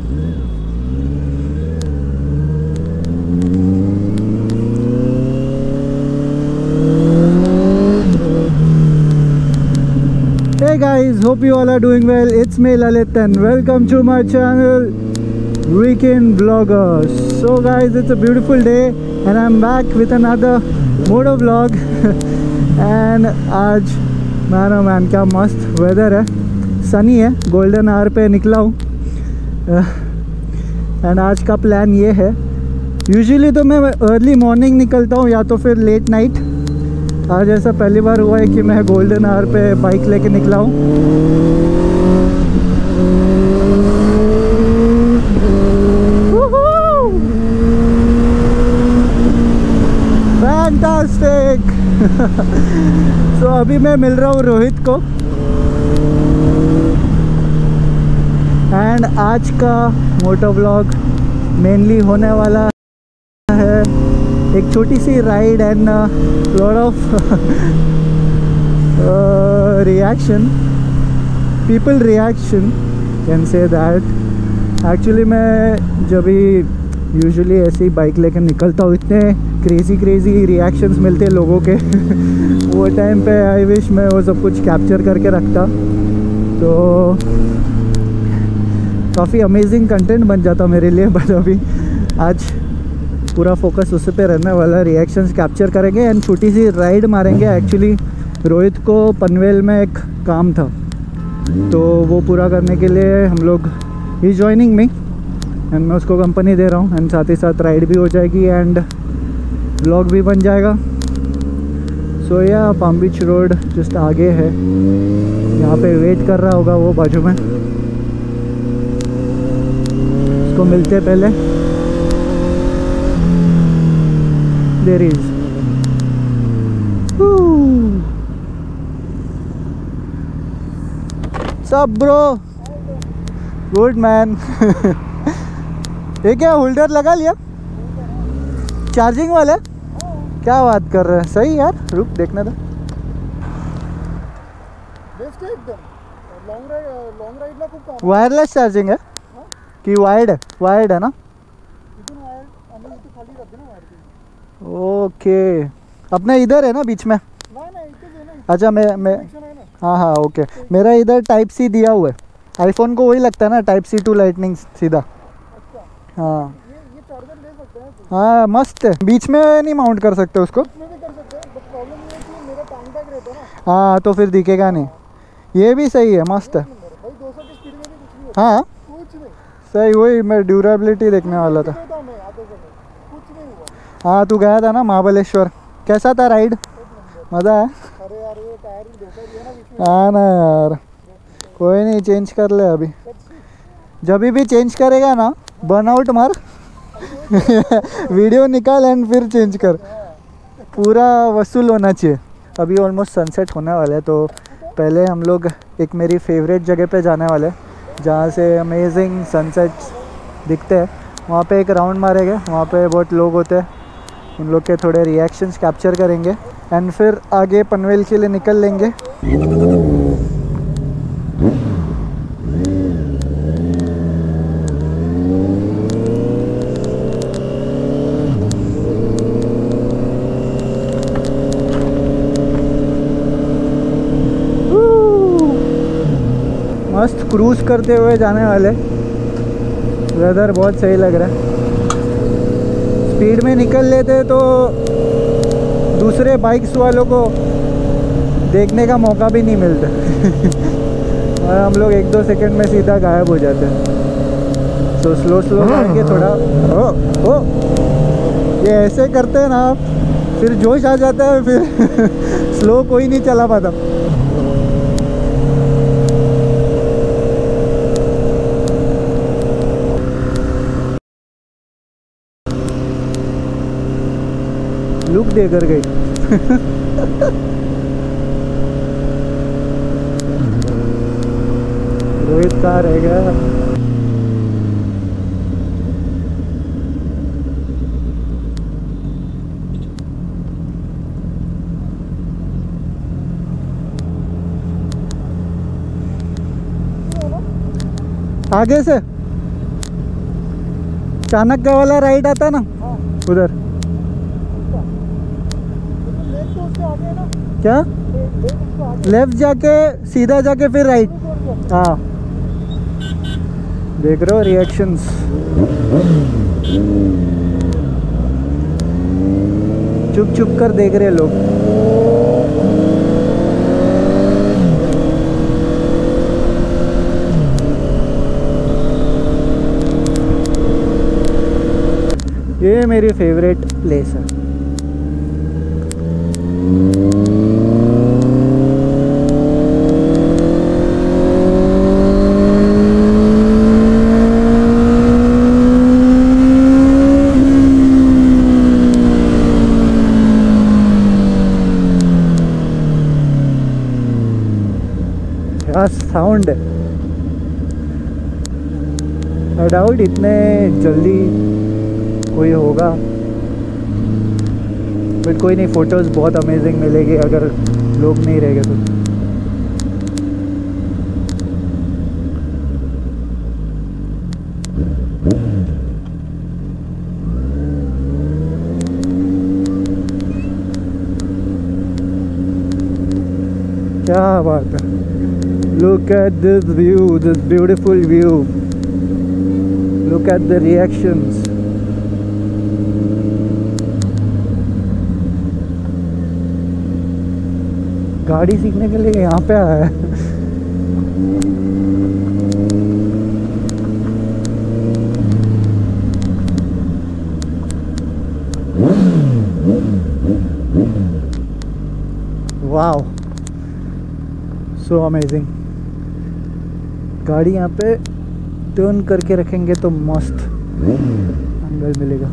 Hey guys, hope you all are doing well. It's me Lalit and welcome to my channel Weekend Vloggers. So guys, it's a beautiful day and I'm back with another moto vlog. And आज man क्या मस्त weather है, सनी है, golden hour पे निकला हूँ। And आज का प्लान ये है, यूजुअली तो मैं अर्ली मॉर्निंग निकलता हूँ या तो फिर लेट नाइट। आज ऐसा पहली बार हुआ है कि मैं गोल्डन आवर पे बाइक लेके निकला हूँ। फैंटास्टिक। तो अभी मैं मिल रहा हूँ रोहित को एंड आज का मोटो व्लॉग मेनली होने वाला है एक छोटी सी ride and lot of reaction, people reaction can say that. Actually मैं जब भी यूजुअली ऐसे ही बाइक लेकर निकलता हूँ, इतने क्रेज़ी रिएक्शंस मिलते हैं लोगों के। वो टाइम पे आई विश मैं वो सब कुछ कैप्चर करके रखता, तो काफ़ी अमेजिंग कंटेंट बन जाता मेरे लिए। बट अभी आज पूरा फोकस उस पे रहने वाला, रिएक्शंस कैप्चर करेंगे एंड छोटी सी राइड मारेंगे। एक्चुअली रोहित को पनवेल में एक काम था, तो वो पूरा करने के लिए हम लोग ही जॉइनिंग में एंड मैं उसको कंपनी दे रहा हूँ एंड साथ ही साथ राइड भी हो जाएगी एंड ब्लॉग भी बन जाएगा। सो या पाम बीच रोड जस्ट आगे है, यहाँ पे वेट कर रहा होगा वो बाजू में। उसको मिलते पहले। There is. What's up, bro? Good man. ये क्या होल्डर लगा लिया? चार्जिंग वाला? क्या बात कर रहे हैं? सही यार, रुक देखना था। बेस्ट है एकदम। लॉन्ग राइड ला खूप काम। वायरलेस चार्जिंग है कि वायर्ड है? वायर्ड है ना? इथून वायर आम्ही इथे खाली जाते ना वायर। ओके, अपना इधर है ना बीच में? अच्छा मैं हाँ ओके। मेरा इधर टाइप सी दिया हुआ है, आईफोन को वही लगता है ना, टाइप सी टू लाइटनिंग सीधा। हाँ ये चार्जर ले सकते हैं। हाँ मस्त है, बीच में नहीं माउंट कर सकते उसको? इसमें भी कर सकते हैं, बट प्रॉब्लम ये है कि मेरा टाइम टैग रहता है ना। हाँ तो फिर दिखेगा नहीं। ये भी सही है, मस्त है भाई। 200 की स्पीड में भी कुछ नहीं होता। हाँ कुछ नहीं सही, वही मैं ड्यूरेबिलिटी देखने वाला था। कुछ नहीं हुआ। हाँ तू गया था ना महाबलेश्वर, कैसा था राइड? मज़ा है? अरे यार ये टायर ही धोखा दिया ना बीच में। हाँ ना यार, कोई नहीं, चेंज कर ले अभी। जब भी चेंज करेगा ना बर्नआउट मार। वीडियो निकाल एंड फिर चेंज कर, पूरा वसूल होना चाहिए। अभी ऑलमोस्ट सनसेट होने वाला है, तो पहले हम लोग एक मेरी फेवरेट जगह पे जाने वाले, जहाँ से अमेजिंग सनसेट्स दिखते हैं। वहाँ पे एक राउंड मारेंगे, वहाँ पे बहुत लोग होते हैं, उन लोग के थोड़े रिएक्शंस कैप्चर करेंगे एंड फिर आगे पनवेल के लिए निकल लेंगे। मस्त क्रूज करते हुए जाने वाले, वेदर बहुत सही लग रहा है। स्पीड में निकल लेते तो दूसरे बाइक्स वालों को देखने का मौका भी नहीं मिलता। और हम लोग 1-2 सेकंड में सीधा गायब हो जाते हैं। तो स्लो करेंगे थोड़ा। ओ ये ऐसे करते हैं ना आप, फिर जोश आ जाता है, फिर स्लो कोई नहीं चला पाता। लुक देकर गई। रोहित कहाँ रह गया? आगे से चाणक्य वाला राइड आता है ना, हाँ उधर। लेफ्ट तो उससे आगे है ना, क्या? लेफ्ट उससे आगे लेफ्ट जाके सीधा जाके फिर राइट। छोड़ दिया। हाँ, देख रहे हो रिएक्शंस। चुप चुप कर देख रहे लोग। ये मेरी फेवरेट प्लेस है। क्या साउंड है। आई डाउट इतने जल्दी कोई होगा, बट कोई नहीं, फोटोज बहुत अमेजिंग मिलेगी अगर लोग नहीं रहेंगे तो। क्या बात है। Look at this view, this beautiful view. Look at the reactions. गाड़ी सीखने के लिए यहाँ पे आया है। Wow, so amazing. गाड़ी यहाँ पे टर्न करके रखेंगे तो मस्त एंगल मिलेगा।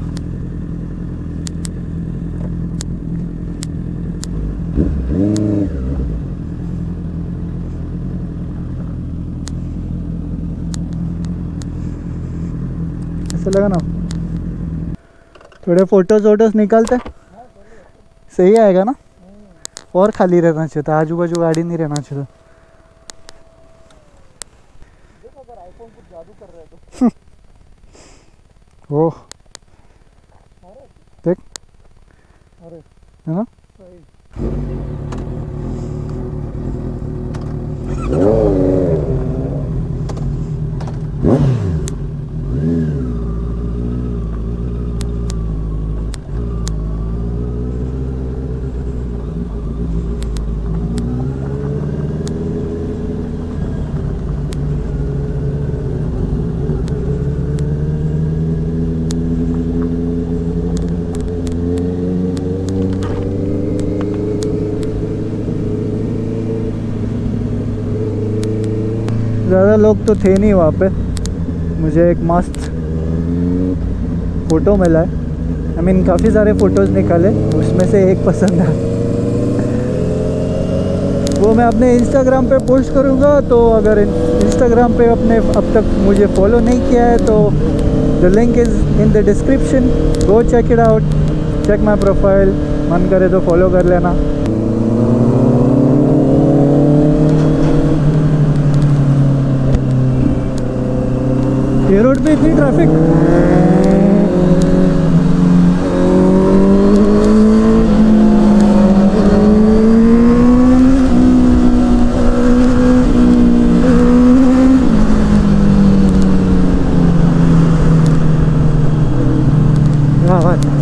ऐसा लगा ना, थोड़े फोटोज वोटोज निकालते सही आएगा ना। और खाली रहना चाहिए था, आजू बाजू गाड़ी नहीं रहना चाहिए था। अगर आईफोन कुछ जादू कर रहे हैं तो ओह देख, अरे है ना। सही। ज़्यादा लोग तो थे नहीं वहाँ पे। मुझे एक मस्त फ़ोटो मिला है। आई मीन काफ़ी सारे फ़ोटोज़ निकाले, उसमें से एक पसंद है। वो मैं अपने इंस्टाग्राम पे पोस्ट करूँगा, तो अगर इंस्टाग्राम पे अपने अब तक मुझे फॉलो नहीं किया है तो the link is in the description, go check it out, check my profile, मन करे तो फॉलो कर लेना। ये रोड पे इतनी ट्रैफिक। क्या बात है।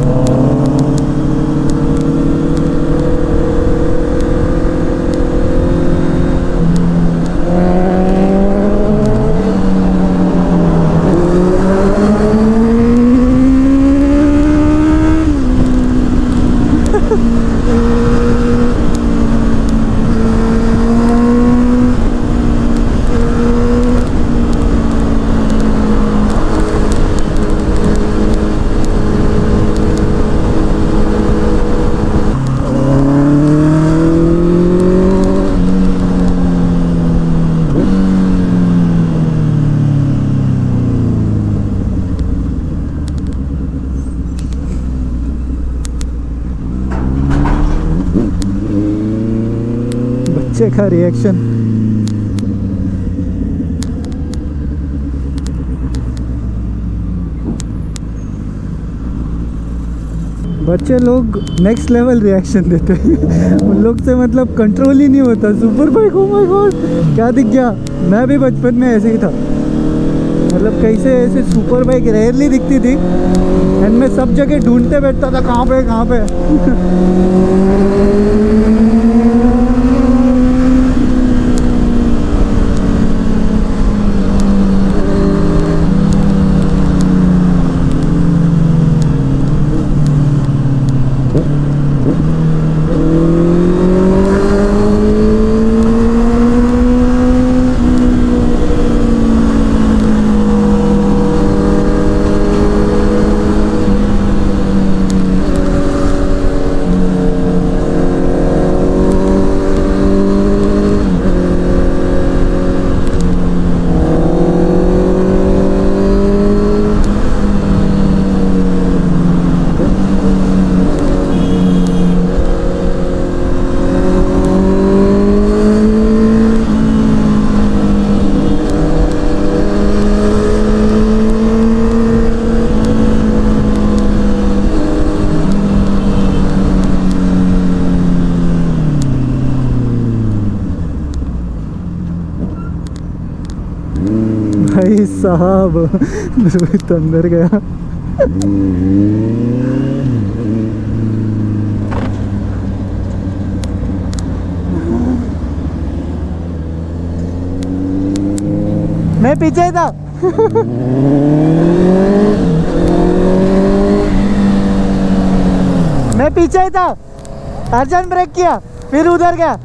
बच्चे का रिएक्शन। बच्चे लोग नेक्स्ट लेवल रिएक्शन देते हैं उन लोग से मतलब कंट्रोल ही नहीं होता। Super bike, oh my god क्या दिख गया। मैं भी बचपन में ऐसे ही था, मतलब कैसे ऐसे सुपर बाइक रेयरली दिखती थी एंड मैं सब जगह ढूंढते बैठता था कहाँ पे कहाँ पे। भाई साहब रोहित अंदर गया। मैं पीछे था। मैं पीछे ही था, अर्जन ब्रेक किया फिर उधर गया।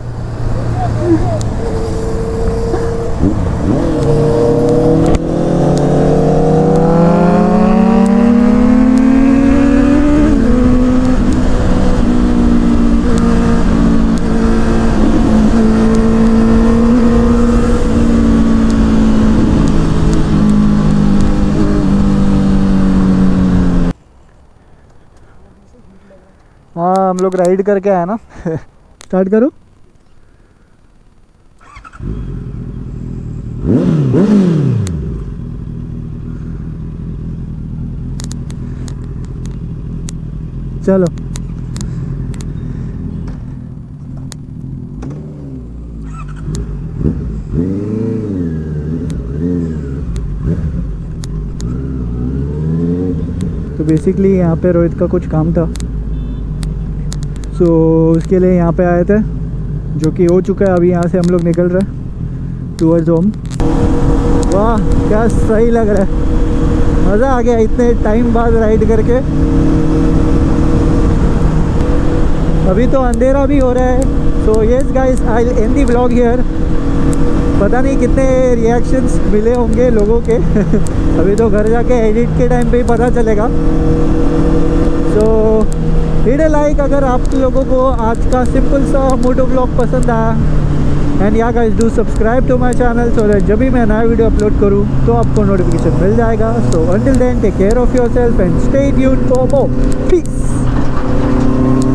हाँ हम लोग राइड करके आए ना। स्टार्ट करो। चलो तो बेसिकली यहाँ पे रोहित का कुछ काम था, सो उसके लिए यहाँ पे आए थे, जो कि हो चुका है। अभी यहाँ से हम लोग निकल रहे हैं टूवर्ड्स होम। वाह क्या सही लग रहा है, मज़ा आ गया इतने टाइम बाद राइड करके। अभी तो अंधेरा भी हो रहा है। So yes guys, I will end the vlog here. पता नहीं कितने रिएक्शंस मिले होंगे लोगों के। अभी तो घर जाके एडिट के टाइम पे ही पता चलेगा। सो हिट अ लाइक अगर आप लोगों को आज का सिंपल सा मोटो व्लॉग पसंद आया। And yeah guys do subscribe to my channel so that जब भी मैं नया वीडियो अपलोड करूँ तो आपको नोटिफिकेशन मिल जाएगा। So until then take care of yourself and stay tuned for more. Piece.